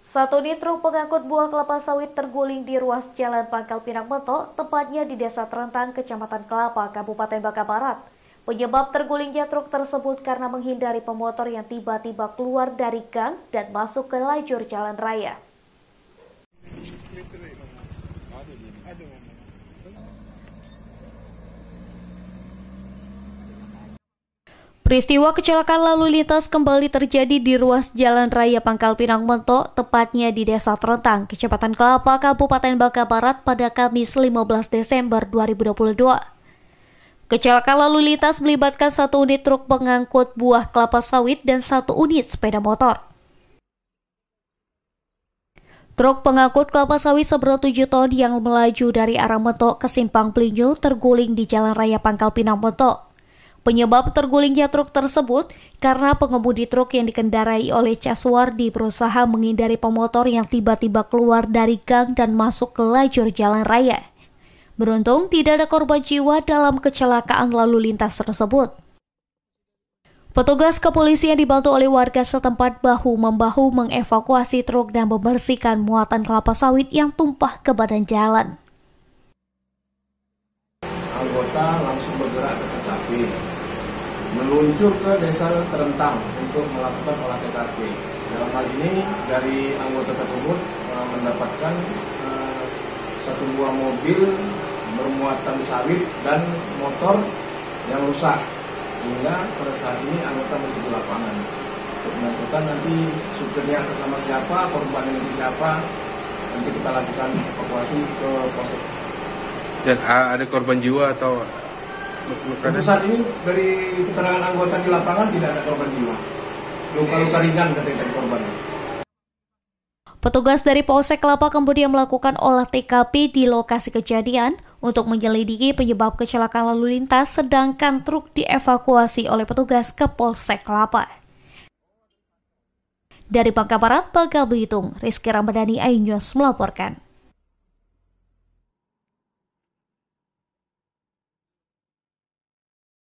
Satu unit truk pengangkut buah kelapa sawit terguling di ruas jalan Pangkal Pinang Monto, tepatnya di Desa Terentang, Kecamatan Kelapa, Kabupaten Bangka Barat. Penyebab tergulingnya truk tersebut karena menghindari pemotor yang tiba-tiba keluar dari gang dan masuk ke lajur jalan raya. Peristiwa kecelakaan lalu lintas kembali terjadi di ruas Jalan Raya Pangkal Pinang Monto, tepatnya di Desa Terentang, Kecamatan Kelapa, Kabupaten Bangka Barat pada Kamis 15 Desember 2022. Kecelakaan lalu lintas melibatkan satu unit truk pengangkut buah kelapa sawit dan satu unit sepeda motor. Truk pengangkut kelapa sawit seberat 7 ton yang melaju dari arah Monto ke Simpang Pelinju terguling di Jalan Raya Pangkal Pinang Monto. Penyebab tergulingnya truk tersebut karena pengemudi truk yang dikendarai oleh Caswardi berusaha menghindari pemotor yang tiba-tiba keluar dari gang dan masuk ke lajur jalan raya. Beruntung tidak ada korban jiwa dalam kecelakaan lalu lintas tersebut. Petugas kepolisian dibantu oleh warga setempat bahu-membahu mengevakuasi truk dan membersihkan muatan kelapa sawit yang tumpah ke badan jalan. Anggota langsung bergerak ke TKP, meluncur ke Desa Terentang untuk melakukan olah TKP. Dalam hal ini dari anggota tersebut mendapatkan satu buah mobil bermuatan sawit dan motor yang rusak, sehingga pada saat ini anggota masih di lapangan untuk menentukan nanti supirnya sama siapa, korbannya siapa. Nanti kita lakukan evakuasi ke polsek. Dan ada korban jiwa atau untuk saat ini dari keterangan anggota di lapangan tidak ada korban jiwa. Luka-luka ringan katanya korbannya. Petugas dari Polsek Kelapa kemudian melakukan olah TKP di lokasi kejadian untuk menyelidiki penyebab kecelakaan lalu lintas, sedangkan truk dievakuasi oleh petugas ke Polsek Kelapa. Dari Bangka Barat, Bangka Belitung, Rizky Ramadhani, iNews melaporkan.